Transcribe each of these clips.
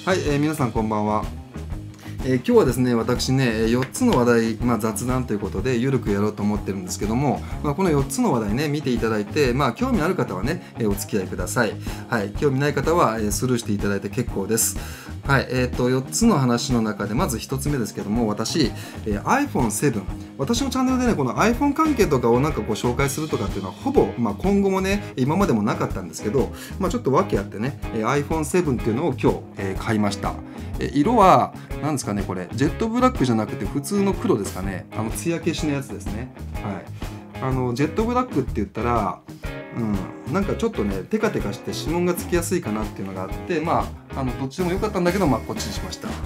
はい、皆さんこんばんは。今日はですね、私ね、4つの話題、雑談ということで、ゆるくやろうと思ってるんですけども、この4つの話題ね、見ていただいて、興味ある方はね、お付き合いください。はい、興味ない方は、スルーしていただいて結構です。はい、4つの話の中で、まず1つ目ですけども、私、iPhone7、私のチャンネルでね、この iPhone 関係とかをなんかこう紹介するとかっていうのは、ほぼ、今後もね、今までもなかったんですけど、ちょっと訳あってね、iPhone7 っていうのを今日、買いました。色は何ですかね、これジェットブラックじゃなくて普通の黒ですかね。艶消しのやつですね。はい、ジェットブラックって言ったら、なんかちょっとねテカテカして指紋がつきやすいかなっていうのがあって、どっちでもよかったんだけど、こっちにしました。はい、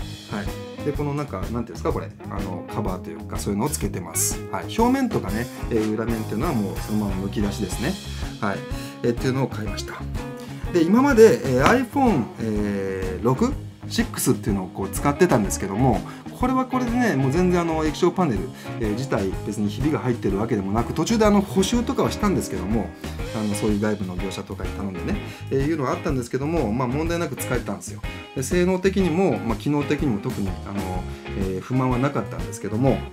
でこのなんていうんですか、これカバーというかそういうのをつけてます。はい、表面とかね、裏面っていうのはもうそのままむき出しですね。はい、っていうのを買いました。で今まで、iPhone6 6っていうのをこう使ってたんですけども、これはこれでね、もう全然液晶パネル、自体別にひびが入ってるわけでもなく、途中で補修とかはしたんですけども、そういう外部の業者とかに頼んでね、いうのはあったんですけども、問題なく使えたんですよ。で性能的にも、機能的にも特に不満はなかったんですけども、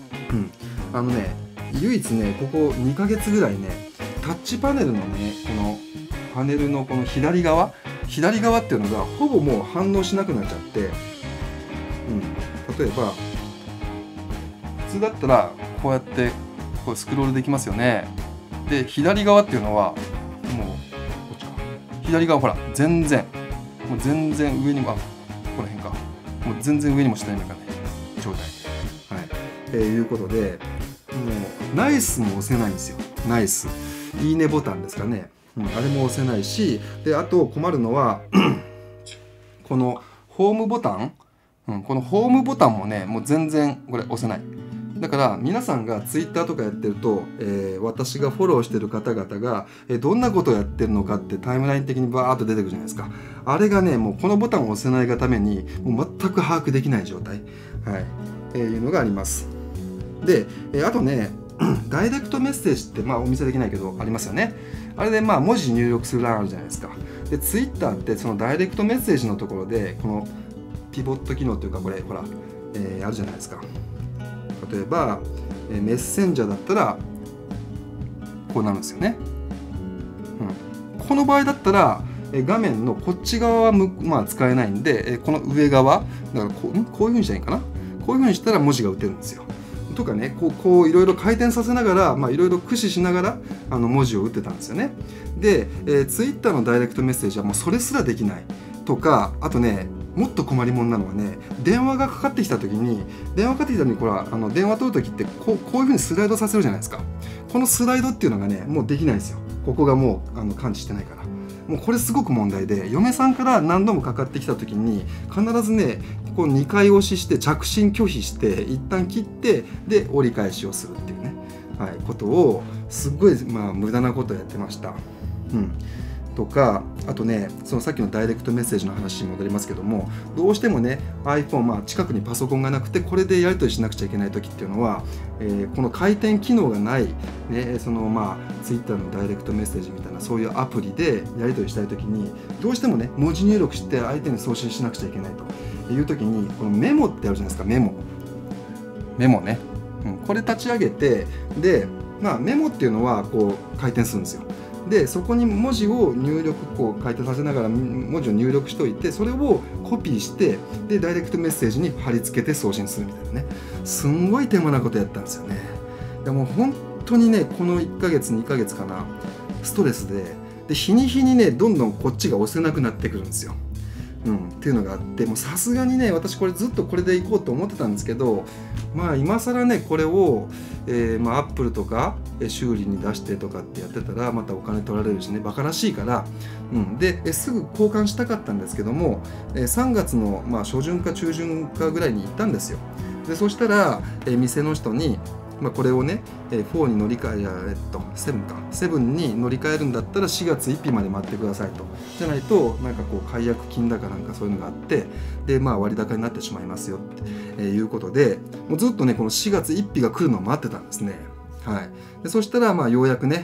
唯一ねここ2ヶ月ぐらいね、タッチパネルのねこのパネルのこの左側っていうのがほぼもう反応しなくなっちゃって、例えば普通だったらこうやってこうスクロールできますよね。で左側っていうのはもうこっちか、左側ほらもう全然上にもこの辺か、もう全然上にも下にもいかない状態。はい、いうことでもうナイスも押せないんですよ。ナイスいいねボタンですかね。あれも押せないし、であと困るのはこのホームボタン、このホームボタンもねもう全然これ押せない。だから皆さんがツイッターとかやってると、私がフォローしてる方々が、どんなことをやってるのかってタイムライン的にバーッと出てくるじゃないですか。あれがねもうこのボタンを押せないがためにもう全く把握できない状態、いうのがあります。で、あとねダイレクトメッセージってお見せできないけどありますよね。あれで文字入力する欄あるじゃないですか。でツイッターってそのダイレクトメッセージのところでこのピボット機能というか、これほら、あるじゃないですか。例えば、メッセンジャーだったらこうなるんですよね。この場合だったら画面のこっち側は使えないんで、この上側だからこういう風にしたらいいかな。こういう風にしたら文字が打てるんですよ。とかね、こういろいろ回転させながら、いろいろ駆使しながら文字を打ってたんですよね。で、ツイッターのダイレクトメッセージはもうそれすらできないとか、あとねもっと困りもんなのはね、電話がかかってきた時にこれは電話取る時ってこういう風にスライドさせるじゃないですか。このスライドっていうのがねもうできないんですよ。ここがもう感知してないから。もうこれすごく問題で、嫁さんから何度もかかってきた時に必ずねここ2回押しして着信拒否して一旦切ってで折り返しをするっていうね、ことをすっごい無駄なことをやってました。とか、あとねそのさっきのダイレクトメッセージの話に戻りますけども、どうしてもね iPhone、近くにパソコンがなくてこれでやり取りしなくちゃいけない時っていうのは、この回転機能がない、そのTwitter のダイレクトメッセージみたいなそういうアプリでやり取りしたい時にどうしてもね文字入力して相手に送信しなくちゃいけないという時に、このメモってあるじゃないですか。メモね、これ立ち上げて、でメモっていうのはこう回転するんですよ。でそこに文字を入力回転させながら文字を入力しておいて、それをコピーしてでダイレクトメッセージに貼り付けて送信するみたいなね、すんごい手間なことやったんですよね。でも本当にねこの1ヶ月2ヶ月かな、ストレスで日に日にねどんどんこっちが押せなくなってくるんですよ。っていうのがあって、もうさすがにね私これずっとこれでいこうと思ってたんですけど、今更ねこれを、アップルとか修理に出してとかってやってたらまたお金取られるしね、バカらしいから、ですぐ交換したかったんですけども、3月の、初旬か中旬かぐらいに行ったんですよ。でそしたら、店の人にこれをね、4に乗り換え、7に乗り換えるんだったら4月1日まで待ってくださいと。じゃないと、なんかこう、解約金だかなんかそういうのがあって、で、割高になってしまいますよっていうことで、もうずっとね、この4月1日が来るのを待ってたんですね。でそしたら、ようやくね、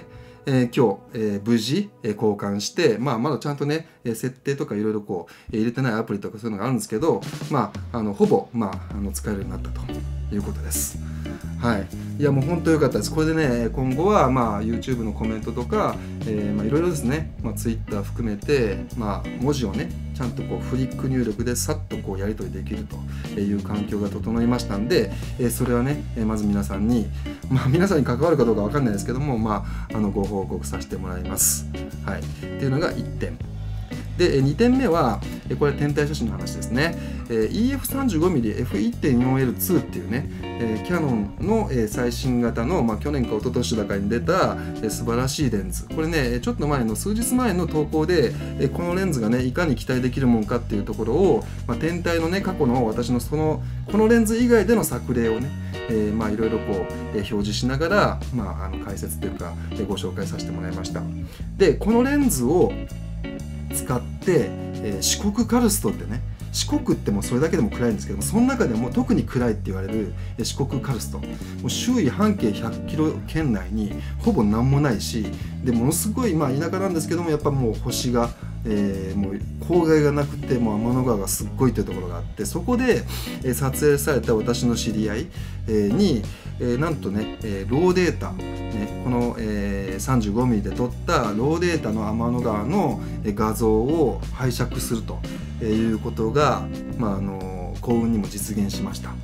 今日、無事、交換して、まだちゃんとね、設定とかいろいろこう、入れてないアプリとかそういうのがあるんですけど、ほぼ、使えるようになったということです。はい、いやもう本当良かったです。これでね、今後はYouTube のコメントとか、いろいろですね、Twitter 含めて、文字をね、ちゃんとこうフリック入力でさっとこうやり取りできるという環境が整いましたんで、それはね、まず皆さんに、皆さんに関わるかどうかわかんないですけども、ご報告させてもらいます。はい、っていうのが1点。で、2点目は、これは天体写真の話ですね。EF35mm F1.4L2 っていうね、キヤノンの最新型の、去年か一昨年だかに出た素晴らしいレンズ。これね、ちょっと数日前の投稿で、このレンズがね、いかに期待できるもんかっていうところを、天体のね、過去の私のこのレンズ以外での作例をね、いろいろこう、表示しながら、解説というか、ご紹介させてもらいました。で、このレンズを使って、四国カルストってね、四国ってもうそれだけでも暗いんですけども、その中でも特に暗いって言われる四国カルスト、もう周囲半径100キロ圏内にほぼ何もないし、でものすごい田舎なんですけども、やっぱもう星が、もう郊外がなくて、もう天の川がすっごいっていうところがあって、そこで、撮影された私の知り合い、に、なんとね、ローデータ、ね、この、35mm で撮ったローデータの天の川の画像を拝借するということが、幸運にも実現しました。はい、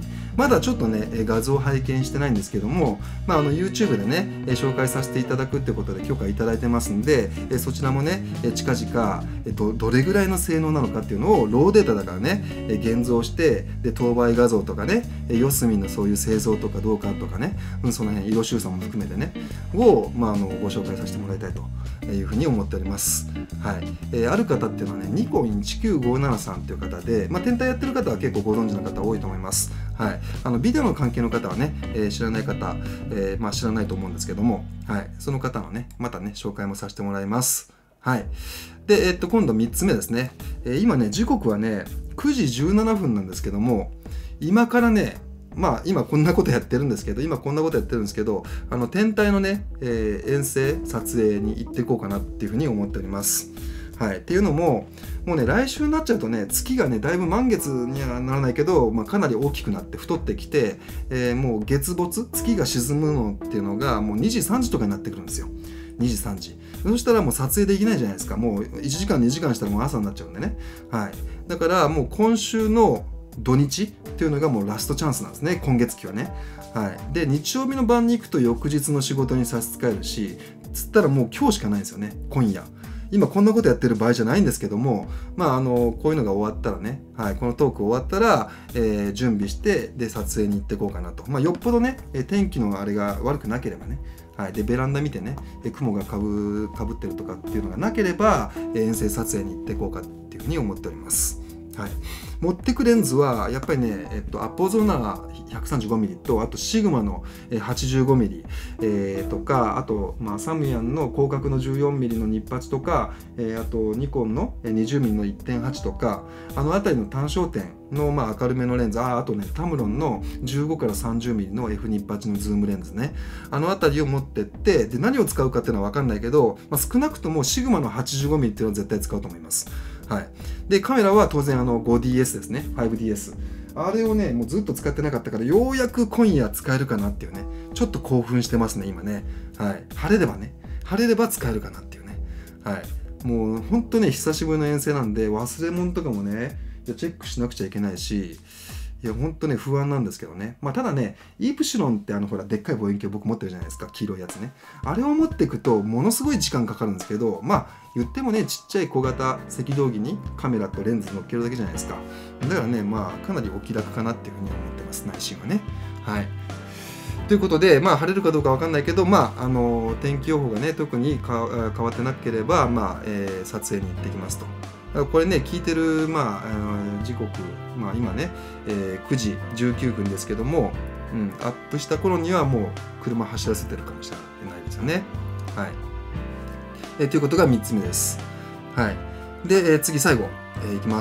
まだちょっとね画像を拝見してないんですけども、YouTube でね紹介させていただくってことで許可いただいてますんで、そちらもね近々どれぐらいの性能なのかっていうのをローデータだからね現像して、で当倍画像とかね四隅のそういう製造とかどうかとかね、その辺色収差も含めてねを、ご紹介させてもらいたいというふうに思っております。はい、ある方っていうのはねニコン19573さんっていう方で、天体やってる方は結構ご存知の方多いと思います。はい、ビデオの関係の方はね、知らない方、知らないと思うんですけども、はい、その方のねまたね紹介もさせてもらいます。はい、で、今度3つ目ですね。今ね時刻はね9時17分なんですけども、今からね今こんなことやってるんですけど、天体のね、遠征撮影に行っていこうかなっていうふうに思っております。はい、っていうのも、もうね来週になっちゃうとね月がねだいぶ満月にはならないけど、かなり大きくなって太ってきて、もう月没、月が沈むのっていうのがもう2時3時とかになってくるんですよ。2時3時。そしたらもう撮影できないじゃないですか。もう1時間2時間したらもう朝になっちゃうんでね。はい、だからもう今週の土日っていうのがもうラストチャンスなんですね、今月期はね。はい、で日曜日の晩に行くと翌日の仕事に差し支えるし、つったらもう今日しかないんですよね、今夜。今こんなことやってる場合じゃないんですけども、こういうのが終わったらね、はい、このトーク終わったら、準備してで撮影に行っていこうかなと。よっぽどね天気のあれが悪くなければね、はい、でベランダ見てね雲がかぶってるとかっていうのがなければ遠征撮影に行っていこうかっていうふうに思っております。はい、持ってくレンズはやっぱりね、アポゾナ 135mm とあとシグマの 85mm、とかあと、サムヤンの広角の 14mm のニッパチとか、あとニコンの 20mm の 1.8 とかあの辺りの単焦点の明るめのレンズ、あとねタムロンの15から 30mm の F ニッパチのズームレンズね、あの辺りを持ってってで何を使うかっていうのは分かんないけど、少なくともシグマの 85mm っていうのは絶対使うと思います。はい、でカメラは当然5DS ですね、 5DS あれをねもうずっと使ってなかったからようやく今夜使えるかなっていうね、ちょっと興奮してますね今ね。はい、晴れれば使えるかなっていうね。はい、もうほんとね久しぶりの遠征なんで忘れ物とかもねチェックしなくちゃいけないし、いやほんとね不安なんですけどね。ただねイプシロンってほらでっかい望遠鏡僕持ってるじゃないですか、黄色いやつね。あれを持っていくとものすごい時間かかるんですけど、言ってもねちっちゃい小型赤道儀にカメラとレンズ乗っけるだけじゃないですか。だからねかなりお気楽かなっていうふうに思ってます、内心はね。はい、ということで晴れるかどうかわかんないけど天気予報がね特に変わってなければ撮影に行ってきますと。これね聞いてる時刻今ね、9時19分ですけども、アップした頃にはもう車走らせてるかもしれないですよね。はい、ということが3つ目です。はい、で、次最後、 いきます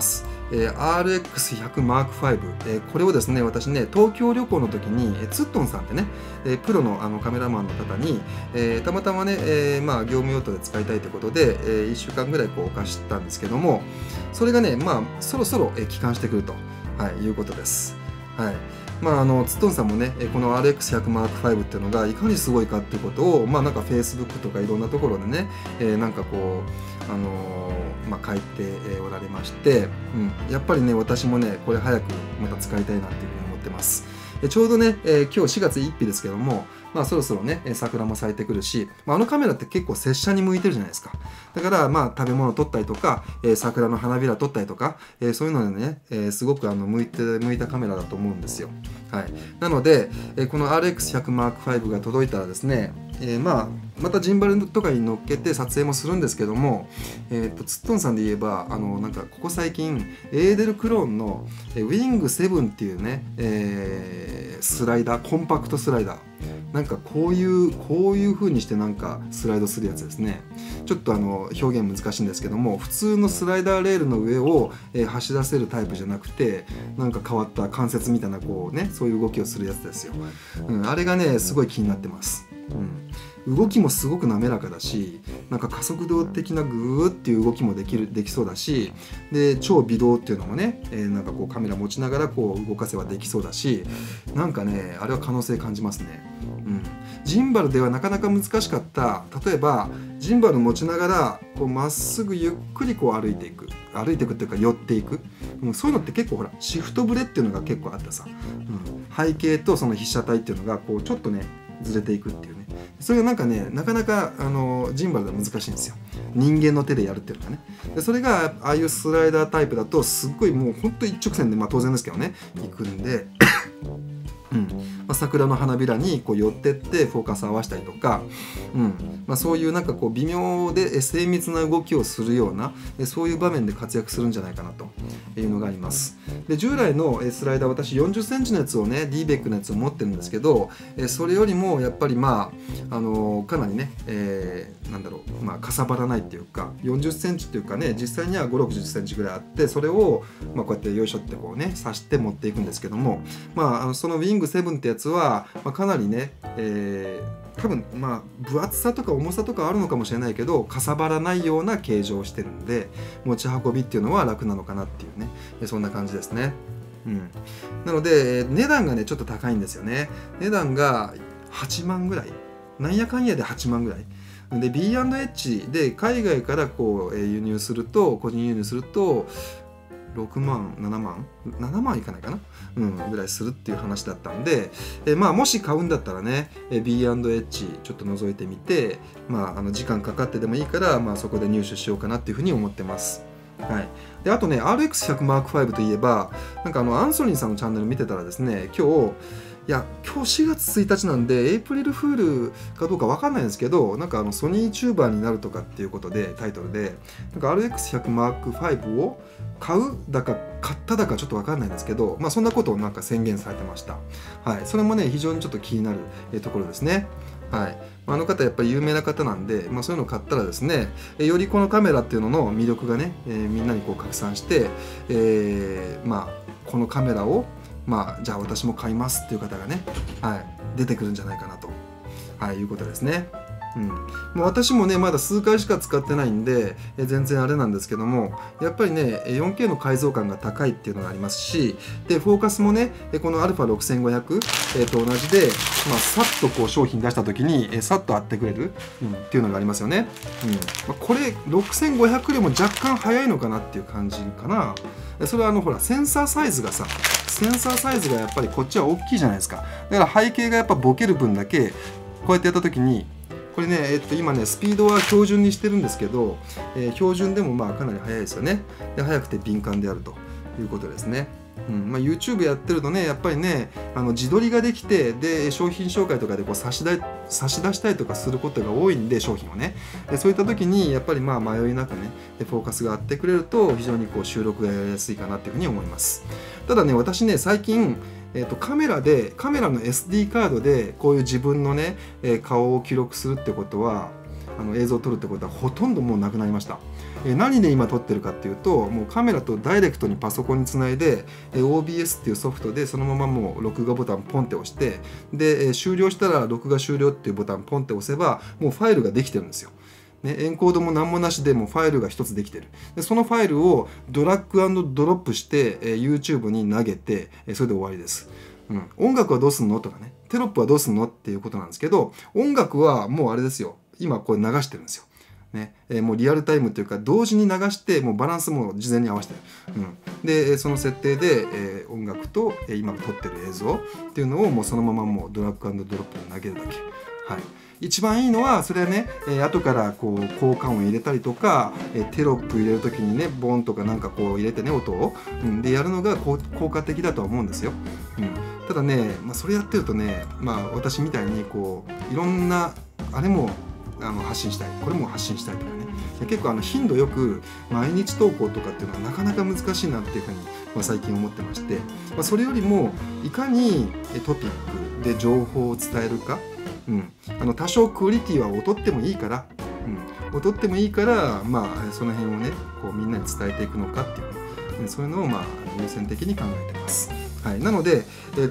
。RX100M5、これをですね、私ね、東京旅行の時に、ツットンさんってね、プロのカメラマンの方に、たまたまね、業務用途で使いたいということで、1週間ぐらいこう貸したんですけども、それがね、そろそろ帰還してくると、いうことです。はい。ツットンさんもね、この RX100M5 っていうのがいかにすごいかっていうことを、なんか Facebook とかいろんなところでね、なんかこう、書いておられまして、やっぱりね、私もね、これ早くまた使いたいなっていうふうに思ってます。ちょうどね、今日4月1日ですけども、そろそろね、桜も咲いてくるし、あのカメラって結構拙者に向いてるじゃないですか。だから、食べ物撮ったりとか、桜の花びら撮ったりとか、そういうのでね、すごく向いたカメラだと思うんですよ。はい。なので、この RX100M5 が届いたらですね、またジンバルとかに乗っけて撮影もするんですけども、ツットンさんで言えばなんかここ最近エーデルクローンのウィング7っていうね、スライダー、コンパクトスライダー、なんかこういう風にしてなんかスライドするやつですね。ちょっと表現難しいんですけども、普通のスライダーレールの上を、走らせるタイプじゃなくて、なんか変わった関節みたいなこうね、そういう動きをするやつですよ。あれがねすごい気になってます。動きもすごく滑らかだし、なんか加速度的なグーっていう動きもできそうだし、で超微動っていうのもね、なんかこうカメラ持ちながらこう動かせばできそうだし、なんかねあれは可能性感じますね。ジンバルではなかなか難しかった、例えばジンバル持ちながらこうまっすぐゆっくりこう歩いていくっていうか寄っていく、そういうのって結構ほらシフトブレっていうのが結構あってさ、背景とその被写体っていうのがこうちょっとねずれていくっていうね、それがなんかねなかなかジンバルでは難しいんですよ、人間の手でやるっていうのがね。でそれがああいうスライダータイプだとすっごいもうほんと一直線で、当然ですけどね行くんで桜の花びらにこう寄ってってフォーカス合わせたりとか、そういうなんかこう微妙で精密な動きをするようなそういう場面で活躍するんじゃないかなというのがあります。で従来のスライダー、私40センチのやつをね DBEC のやつを持ってるんですけど、それよりもやっぱりかなりね、かさばらないっていうか、40センチっていうかね、実際には5、60センチぐらいあって、それをこうやってよいしょってこうね刺して持っていくんですけども、そのウィング7ってやつは、かなりね、多分分厚さとか重さとかあるのかもしれないけどかさばらないような形状をしてるんで、持ち運びっていうのは楽なのかなっていうね、そんな感じですね。なので値段がねちょっと高いんですよね。値段が8万ぐらい、なんやかんやで8万ぐらいで、 B&H で海外からこう輸入すると、個人輸入すると6万7万いかないかな、ぐらいするっていう話だったんで、もし買うんだったらね B&H ちょっと覗いてみて、時間かかってでもいいから、そこで入手しようかなっていうふうに思ってます。はい、であとね RX100M5 といえば、なんかアンソニーさんのチャンネル見てたらですね、今日4月1日なんでエイプリルフールかどうか分かんないんですけど、なんかソニーチューバーになるとかっていうことでタイトルで、なんか RX100M5 を買うだか買っただかちょっと分かんないんですけど、そんなことをなんか宣言されてました。はい、それもね非常にちょっと気になるところですね。はい、あの方やっぱり有名な方なんで、そういうのを買ったらですね、よりこのカメラっていうのの魅力がね、みんなにこう拡散して、このカメラをじゃあ私も買いますっていう方がね、出てくるんじゃないかなと、いうことですね。私もねまだ数回しか使ってないんで全然あれなんですけども、やっぱりね 4K の解像感が高いっていうのがありますし、でフォーカスもねこの α6500、と同じで、さっとこう商品出した時にさっと合ってくれる、っていうのがありますよね。これ6500よりも若干早いのかなっていう感じかな。それはほらセンサーサイズがやっぱりこっちは大きいじゃないですか。だから背景がやっぱボケる分だけこうやってやった時に、これね、今ねスピードは標準にしてるんですけど、標準でもかなり速いですよね。で速くて敏感であるということですね。YouTube やってるとねやっぱりね自撮りができて、で商品紹介とかでこう差し出したりとかすることが多いんで、商品をね、そういった時にやっぱり迷いなくねフォーカスが合ってくれると非常にこう収録がやりやすいかなっていうふうに思います。ただね私ね最近カメラの SD カードでこういう自分のね、顔を記録するってことは映像を撮るってことはほとんどもうなくなりました。 何で今撮ってるかっていうと、もうカメラとダイレクトにパソコンにつないで OBS っていうソフトでそのままもう録画ボタンポンって押して、で終了したら録画終了っていうボタンポンって押せばもうファイルができてるんですよ。エンコードも何もなしでもうファイルが一つできてる。でそのファイルをドラッグ&ドロップして、YouTube に投げて、それで終わりです。音楽はどうすんのとかね、テロップはどうすんのっていうことなんですけど、音楽はもうあれですよ、今これ流してるんですよ。もうリアルタイムというか同時に流して、もうバランスも事前に合わせてる。でその設定で、音楽と、今撮ってる映像っていうのをもうそのままもうドラッグ&ドロップで投げるだけ。一番いいのはそれはね、後からこう効果音入れたりとか、テロップ入れる時にねボンとかなんかこう入れてね音を、でやるのが効果的だとは思うんですよ。ただね、それやってるとね、私みたいにこういろんなあれも発信したい、これも発信したいとかね、結構頻度よく毎日投稿とかっていうのはなかなか難しいなっていうふうに、最近思ってまして、それよりもいかにトピックで情報を伝えるか、多少クオリティは劣ってもいいから、劣ってもいいから、その辺をねこうみんなに伝えていくのかっていう、そういうのを優先的に考えてます。なので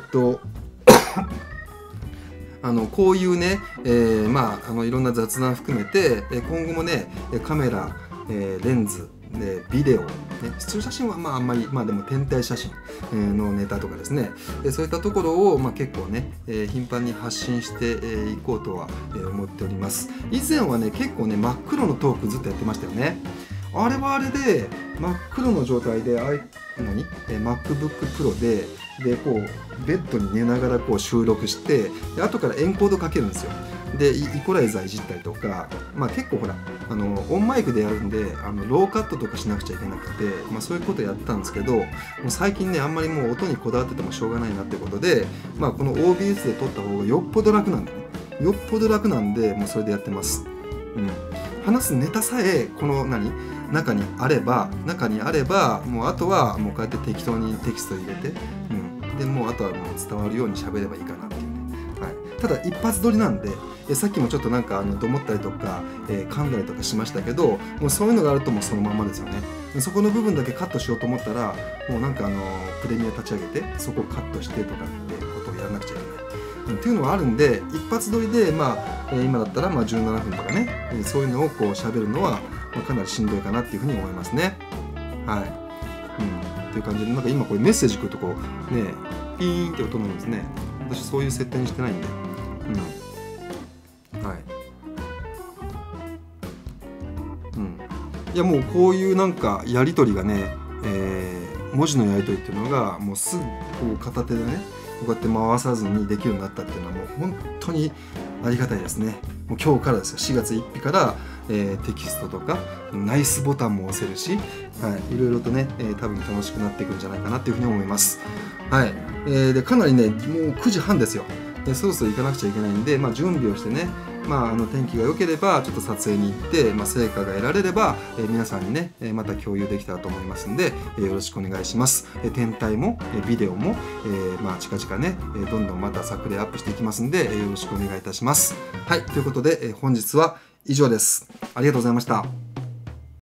こういうね、いろんな雑談含めて、今後もねカメラ、レンズでビデオ、スチール写真はあんまり、でも天体写真のネタとかですね、そういったところを結構ね頻繁に発信していこうとは思っております。以前はね結構ね真っ黒のトークずっとやってましたよね。あれはあれで真っ黒の状態でMacBook Pro でこうベッドに寝ながらこう収録して、で後からエンコードかけるんですよ。でイコライザーいじったりとか、結構ほらオンマイクでやるんでローカットとかしなくちゃいけなくて、そういうことやったんですけど、もう最近ねあんまりもう音にこだわっててもしょうがないなってことで、この OBS で撮った方がよっぽど楽なんでね、よっぽど楽なんで、もうそれでやってます。話すネタさえこの中にあればもうあとはもうこうやって適当にテキスト入れて、でもうあとはもう伝わるように喋ればいいかなっていうね。ただ一発撮りなんで、さっきもちょっとなんかどもったりとか、噛んだりとかしましたけど、もうそういうのがあるともうそのまんまですよね。そこの部分だけカットしようと思ったら、もうなんかプレミア立ち上げてそこをカットしてとかってことをやらなくちゃいけない、っていうのはあるんで、一発撮りで今だったら17分とかね、そういうのをこう喋るのはかなりしんどいかなっていうふうに思いますね。っていう感じで、なんか今これメッセージ来るとこうねピーンって音なんですね。私そういう設定にしてないんで、いやもうこういうなんかやり取りがね、文字のやり取りっていうのがもうすぐこう片手でねこうやって回さずにできるようになったっていうのはもう本当にありがたいですね。もう今日からですよ、4月1日から、テキストとかナイスボタンも押せるし、いろいろとね、多分楽しくなっていくんじゃないかなっていうふうに思います。でかなりねもう9時半ですよ。そろそろ行かなくちゃいけないんで、準備をしてね、天気が良ければちょっと撮影に行って、成果が得られれば、皆さんにねまた共有できたらと思いますんで、よろしくお願いします。天体もビデオも、近々ねどんどんまた作例アップしていきますんで、よろしくお願いいたします。ということで、本日は以上です。ありがとうございました。